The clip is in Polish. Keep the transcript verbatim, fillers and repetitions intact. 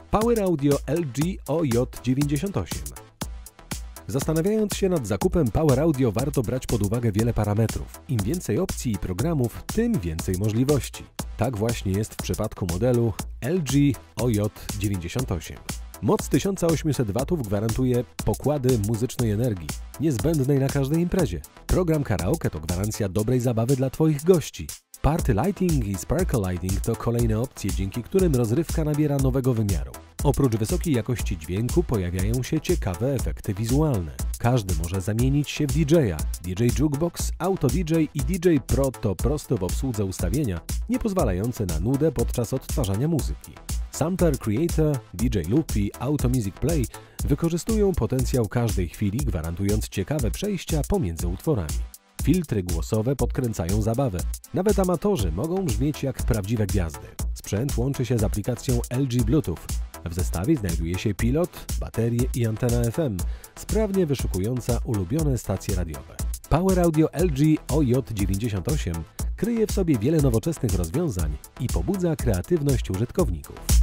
Power Audio L G O J dziewięćdziesiąt osiem. Zastanawiając się nad zakupem Power Audio, warto brać pod uwagę wiele parametrów. Im więcej opcji i programów, tym więcej możliwości. Tak właśnie jest w przypadku modelu L G O J dziewięćdziesiąt osiem. Moc tysiąc osiemset watów gwarantuje pokłady muzycznej energii, niezbędnej na każdej imprezie. Program karaoke to gwarancja dobrej zabawy dla Twoich gości. Party Lighting i Sparkle Lighting to kolejne opcje, dzięki którym rozrywka nabiera nowego wymiaru. Oprócz wysokiej jakości dźwięku pojawiają się ciekawe efekty wizualne. Każdy może zamienić się w D J a. D J Jukebox, Auto D J i D J Pro to proste w obsłudze ustawienia, nie pozwalające na nudę podczas odtwarzania muzyki. Sampler Creator, D J Loop i Auto Music Play wykorzystują potencjał każdej chwili, gwarantując ciekawe przejścia pomiędzy utworami. Filtry głosowe podkręcają zabawę. Nawet amatorzy mogą brzmieć jak prawdziwe gwiazdy. Sprzęt łączy się z aplikacją L G Bluetooth. W zestawie znajduje się pilot, baterie i antena F M, sprawnie wyszukująca ulubione stacje radiowe. Power Audio L G O J dziewięćdziesiąt osiem kryje w sobie wiele nowoczesnych rozwiązań i pobudza kreatywność użytkowników.